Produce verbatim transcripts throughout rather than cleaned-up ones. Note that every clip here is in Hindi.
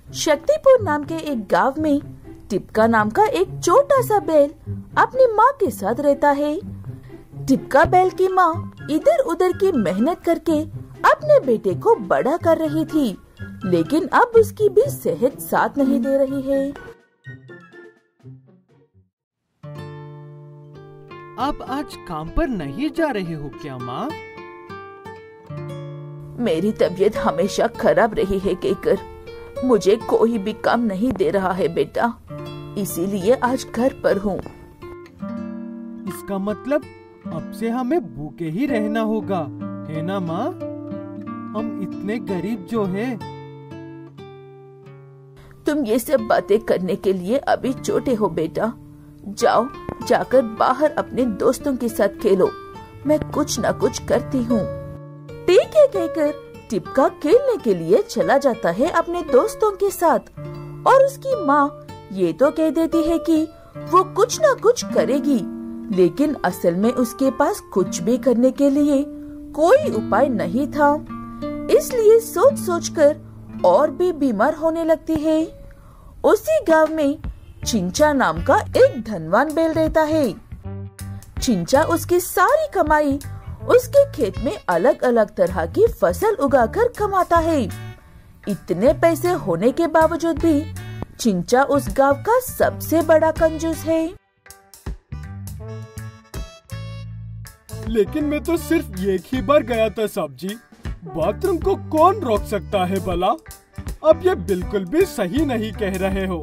शक्तिपुर नाम के एक गांव में टिपका नाम का एक छोटा सा बैल अपनी माँ के साथ रहता है। टिपका बैल की माँ इधर उधर की मेहनत करके अपने बेटे को बड़ा कर रही थी, लेकिन अब उसकी भी सेहत साथ नहीं दे रही है। आप आज काम पर नहीं जा रहे हो क्या माँ? मेरी तबीयत हमेशा खराब रही है केकर, मुझे कोई भी काम नहीं दे रहा है बेटा, इसीलिए आज घर पर हूँ। इसका मतलब अब से हमें भूखे ही रहना होगा, है ना माँ? हम इतने गरीब जो है। तुम ये सब बातें करने के लिए अभी छोटे हो बेटा, जाओ जाकर बाहर अपने दोस्तों के साथ खेलो, मैं कुछ न कुछ करती हूँ। ठीक है कहकर टिपका खेलने के लिए चला जाता है अपने दोस्तों के साथ, और उसकी माँ ये तो कह देती है कि वो कुछ न कुछ करेगी, लेकिन असल में उसके पास कुछ भी करने के लिए कोई उपाय नहीं था। इसलिए सोच सोचकर और भी बीमार होने लगती है। उसी गांव में चिंचा नाम का एक धनवान बैल रहता है। चिंचा उसकी सारी कमाई उसके खेत में अलग अलग तरह की फसल उगाकर कमाता है। इतने पैसे होने के बावजूद भी चिंचा उस गांव का सबसे बड़ा कंजूस है। लेकिन मैं तो सिर्फ एक ही बार गया था साहब जी, बाथरूम को कौन रोक सकता है भला? अब ये बिल्कुल भी सही नहीं कह रहे हो।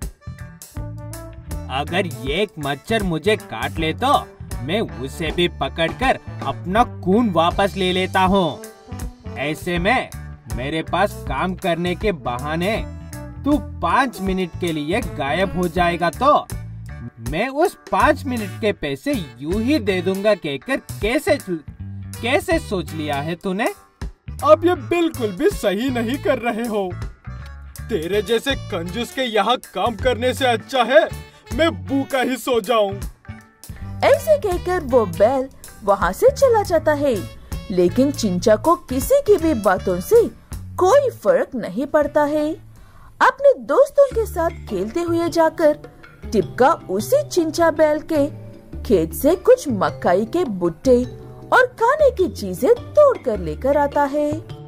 अगर एक मच्छर मुझे काट ले तो मैं उसे भी पकड़कर अपना खून वापस ले लेता हूँ। ऐसे में मेरे पास काम करने के बहाने तू पाँच मिनट के लिए गायब हो जाएगा तो मैं उस पाँच मिनट के पैसे यूं ही दे दूंगा कहकर कैसे कैसे सोच लिया है तूने? अब ये बिल्कुल भी सही नहीं कर रहे हो। तेरे जैसे कंजूस के यहाँ काम करने से अच्छा है मैं भूखा ही सो जाऊं। ऐसे कहकर वो बैल वहाँ से चला जाता है, लेकिन चिंचा को किसी की भी बातों से कोई फर्क नहीं पड़ता है। अपने दोस्तों के साथ खेलते हुए जाकर टिपका उसी चिंचा बैल के खेत से कुछ मकाई के भुट्टे और खाने की चीजें तोड़ कर लेकर आता है।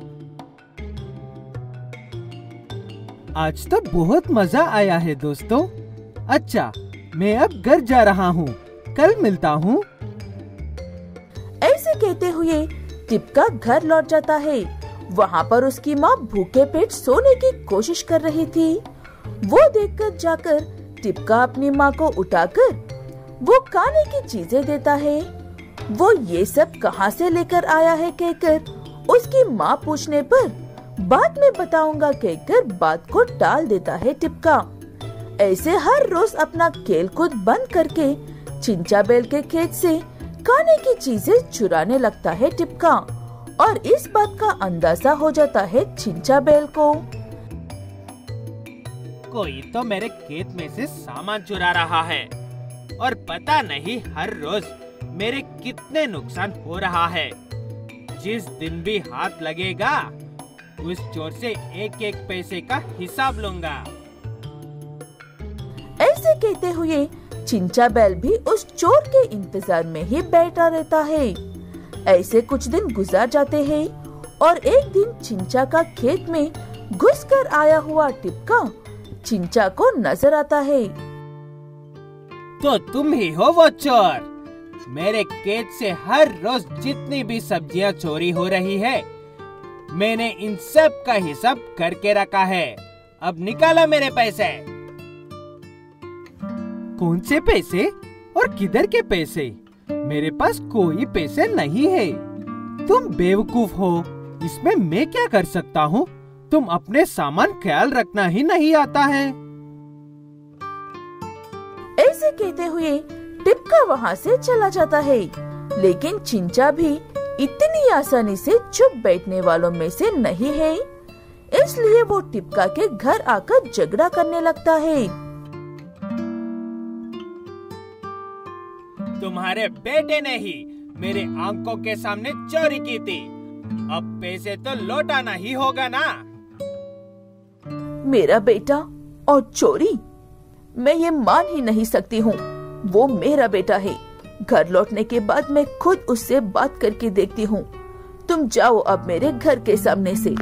आज तो बहुत मजा आया है दोस्तों। अच्छा, मैं अब घर जा रहा हूँ, कल मिलता हूँ। ऐसे कहते हुए टिपका घर लौट जाता है। वहाँ पर उसकी माँ भूखे पेट सोने की कोशिश कर रही थी। वो देखकर जाकर टिपका अपनी माँ को उठाकर वो खाने की चीजें देता है। वो ये सब कहाँ से लेकर आया है कहकर उसकी माँ पूछने पर बाद में बताऊंगा कहकर बात को टाल देता है टिपका। ऐसे हर रोज अपना खेल कूद बंद करके चिंचा बैल के खेत से खाने की चीजें चुराने लगता है टिपका, और इस बात का अंदाजा हो जाता है चिंचा बैल को। कोई तो मेरे खेत में से सामान चुरा रहा है और पता नहीं हर रोज मेरे कितने नुकसान हो रहा है। जिस दिन भी हाथ लगेगा उस चोर से एक एक पैसे का हिसाब लूंगा। ऐसे कहते हुए चिंचा बैल भी उस चोर के इंतजार में ही बैठा रहता है। ऐसे कुछ दिन गुजार जाते हैं और एक दिन चिंचा का खेत में घुसकर आया हुआ टिपका चिंचा को नजर आता है। तो तुम ही हो वो चोर। मेरे खेत से हर रोज जितनी भी सब्जियां चोरी हो रही है मैंने इन सब का हिसाब करके रखा है। अब निकाला मेरे पैसे। कौन से पैसे और किधर के पैसे? मेरे पास कोई पैसे नहीं है। तुम बेवकूफ हो, इसमें मैं क्या कर सकता हूँ? तुम अपने सामान ख्याल रखना ही नहीं आता है। ऐसे कहते हुए टिपका वहाँ से चला जाता है, लेकिन चिंचा भी इतनी आसानी से चुप बैठने वालों में से नहीं है। इसलिए वो टिपका के घर आकर झगड़ा करने लगता है। तुम्हारे बेटे ने ही मेरे आंखों के सामने चोरी की थी, अब पैसे तो लौटाना ही होगा ना। मेरा बेटा और चोरी, मैं ये मान ही नहीं सकती हूँ। वो मेरा बेटा है। घर लौटने के बाद मैं खुद उससे बात करके देखती हूँ। तुम जाओ अब मेरे घर के सामने से।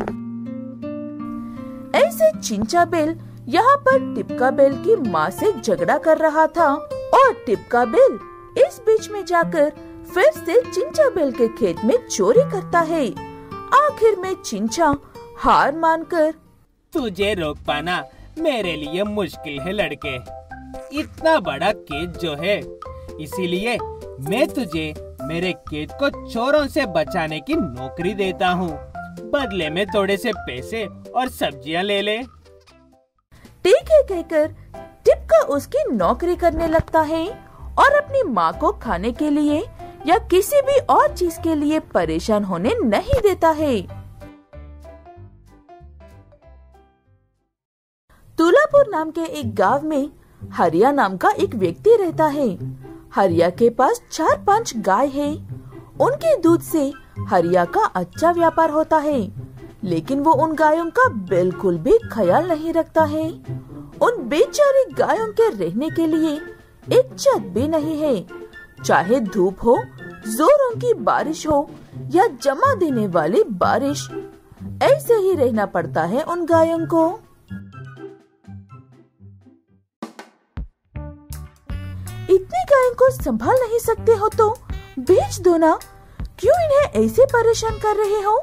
ऐसे चिंचा बेल यहाँ पर टिपका बेल की माँ से झगड़ा कर रहा था और टिपका बेल इस बीच में जाकर फिर से चिंचा बेल के खेत में चोरी करता है। आखिर में चिंचा हार मानकर, तुझे रोक पाना मेरे लिए मुश्किल है लड़के। इतना बड़ा खेत जो है, इसीलिए मैं तुझे मेरे खेत को चोरों से बचाने की नौकरी देता हूँ। बदले में थोड़े से पैसे और सब्जियाँ ले ले। ठीक है कहकर टिपका उसकी नौकरी करने लगता है और अपनी माँ को खाने के लिए या किसी भी और चीज के लिए परेशान होने नहीं देता है। तुलापुर नाम के एक गांव में हरिया नाम का एक व्यक्ति रहता है। हरिया के पास चार पांच गाय है। उनके दूध से हरिया का अच्छा व्यापार होता है, लेकिन वो उन गायों का बिल्कुल भी ख्याल नहीं रखता है। उन बेचारी गायों के रहने के लिए एक छत भी नहीं है। चाहे धूप हो, जोरों की बारिश हो या जमा देने वाली बारिश, ऐसे ही रहना पड़ता है उन गायों को। इतनी गायों को संभाल नहीं सकते हो तो बेच दो ना। क्यों इन्हें ऐसे परेशान कर रहे हो?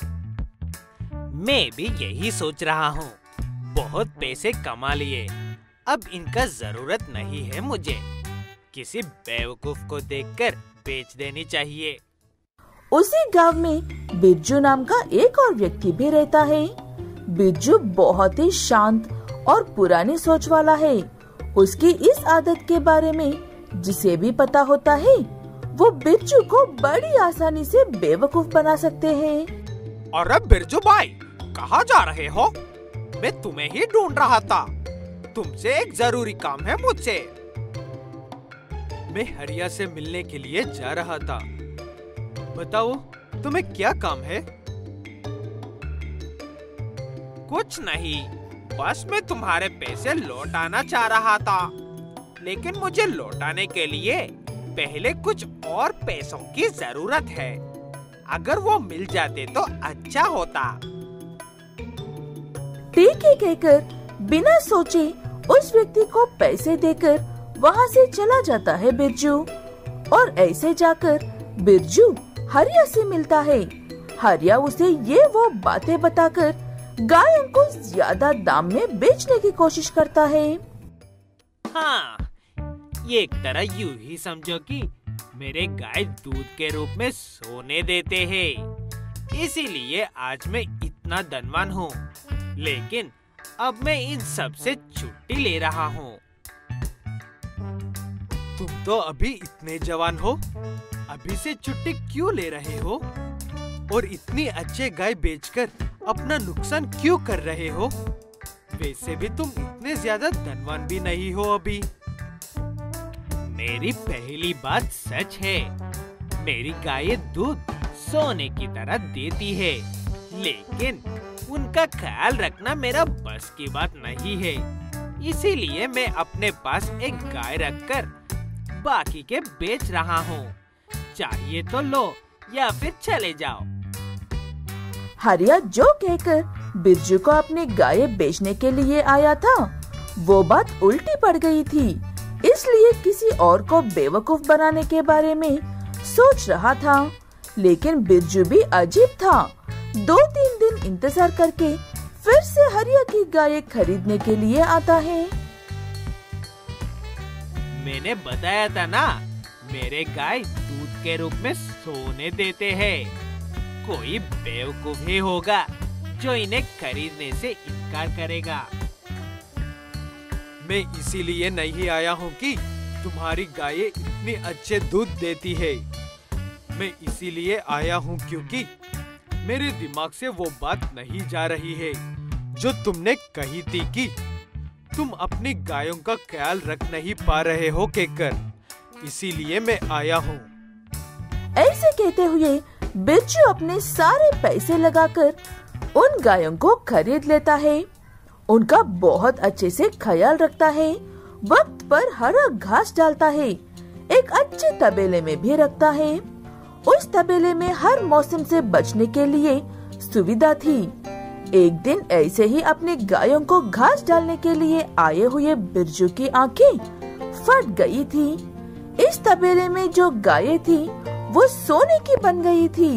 मैं भी यही सोच रहा हूँ। बहुत पैसे कमा लिए, अब इनका जरूरत नहीं है मुझे। किसी बेवकूफ को देखकर बेच देनी चाहिए। उसी गांव में बिरजू नाम का एक और व्यक्ति भी रहता है। बिरजू बहुत ही शांत और पुरानी सोच वाला है। उसकी इस आदत के बारे में जिसे भी पता होता है, वो बिरजू को बड़ी आसानी से बेवकूफ बना सकते हैं। अरे बिरजू भाई, कहाँ जा रहे हो? मैं तुम्हें ही ढूंढ रहा था। तुमसे एक जरूरी काम है मुझसे। मैं हरिया से मिलने के लिए जा रहा था। बताओ, तुम्हें क्या काम है? कुछ नहीं, बस मैं तुम्हारे पैसे लौटाना चाह रहा था, लेकिन मुझे लौटाने के लिए पहले कुछ और पैसों की जरूरत है। अगर वो मिल जाते तो अच्छा होता। ठीक है कहकर बिना सोचे उस व्यक्ति को पैसे देकर वहाँ से चला जाता है बिरजू। और ऐसे जाकर बिरजू हरिया से मिलता है। हरिया उसे ये वो बातें बताकर गायों को ज्यादा दाम में बेचने की कोशिश करता है। हाँ, ये एक तरह यूं ही समझो कि मेरे गाय दूध के रूप में सोने देते हैं, इसीलिए आज मैं इतना धनवान हूँ। लेकिन अब मैं इन सब से छुट्टी ले रहा हूँ। तुम तो अभी इतने जवान हो, अभी से छुट्टी क्यों ले रहे हो? और इतनी अच्छे गाय बेचकर अपना नुकसान क्यों कर रहे हो? वैसे भी तुम इतने ज्यादा धनवान भी नहीं हो अभी। मेरी पहली बात सच है, मेरी गाय दूध सोने की तरह देती है, लेकिन उनका ख्याल रखना मेरा बस की बात नहीं है। इसीलिए मैं अपने पास एक गाय रखकर बाकी के बेच रहा हूँ। चाहिए तो लो या फिर चले जाओ। हरिया जो कहकर बिरजू को अपनी गाय बेचने के लिए आया था, वो बात उल्टी पड़ गई थी। इसलिए किसी और को बेवकूफ बनाने के बारे में सोच रहा था। लेकिन बिरजू भी अजीब था। दो तीन दिन इंतजार करके फिर से हरिया की गाय खरीदने के लिए आता है। मैंने बताया था ना, मेरे गाय दूध के रूप में सोने देते हैं। कोई बेवकूफ ही होगा जो इन्हें खरीदने से इनकार करेगा। मैं इसीलिए नहीं आया हूँ कि तुम्हारी गाय इतनी अच्छे दूध देती है। मैं इसीलिए आया हूँ क्योंकि मेरे दिमाग से वो बात नहीं जा रही है जो तुमने कही थी कि तुम अपनी गायों का ख्याल रख नहीं पा रहे हो कहकर। इसीलिए मैं आया हूँ। ऐसे कहते हुए बिरजू अपने सारे पैसे लगाकर उन गायों को खरीद लेता है उनका बहुत अच्छे से ख्याल रखता है, वक्त पर हरा घास डालता है, एक अच्छे तबेले में भी रखता है। उस तबेले में हर मौसम से बचने के लिए सुविधा थी। एक दिन ऐसे ही अपने गायों को घास डालने के लिए आए हुए बिरजू की आंखें फट गई थी। इस तबेले में जो गायें थी वो सोने की बन गई थी।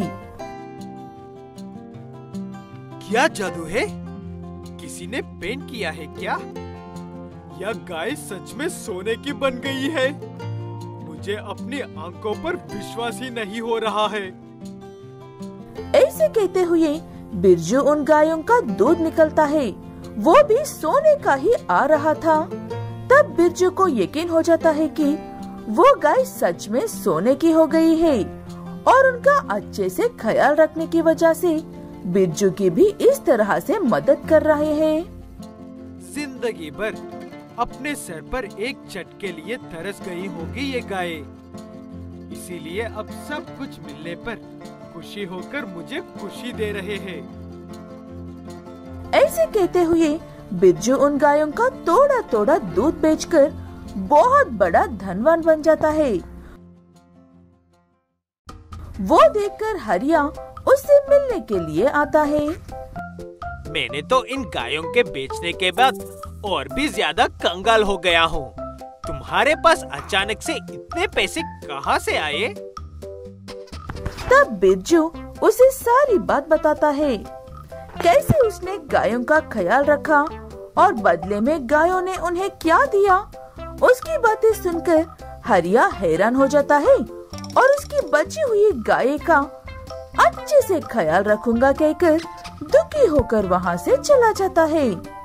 क्या जादू है? किसी ने पेंट किया है क्या? यह गाय सच में सोने की बन गई है। मुझे अपनी आंखों पर विश्वास ही नहीं हो रहा है। ऐसे कहते हुए बिरजू उन गायों का दूध निकलता है, वो भी सोने का ही आ रहा था। तब बिरजू को यकीन हो जाता है कि वो गाय सच में सोने की हो गई है और उनका अच्छे से ख्याल रखने की वजह से बिरजू की भी इस तरह से मदद कर रहे हैं। जिंदगी भर अपने सर पर एक चट के लिए तरस गई होगी ये गाय, इसीलिए अब सब कुछ मिलने पर खुशी होकर मुझे खुशी दे रहे हैं। ऐसे कहते हुए बिरजू उन गायों का थोड़ा थोड़ा दूध बेचकर बहुत बड़ा धनवान बन जाता है। वो देखकर हरिया उससे मिलने के लिए आता है। मैंने तो इन गायों के बेचने के बाद और भी ज्यादा कंगाल हो गया हूँ। तुम्हारे पास अचानक से इतने पैसे कहाँ से आए? तब बिरजू उसे सारी बात बताता है, कैसे उसने गायों का ख्याल रखा और बदले में गायों ने उन्हें क्या दिया। उसकी बातें सुनकर हरिया हैरान हो जाता है और उसकी बची हुई गाय का अच्छे से ख्याल रखूंगा कहकर दुखी होकर वहाँ से चला जाता है।